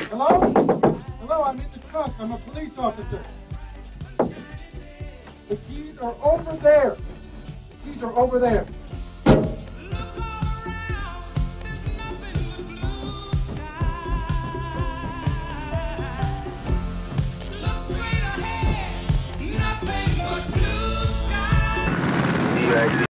Hello? Hello, I'm in the trunk. I'm a police officer. The keys are over there. The keys are over there.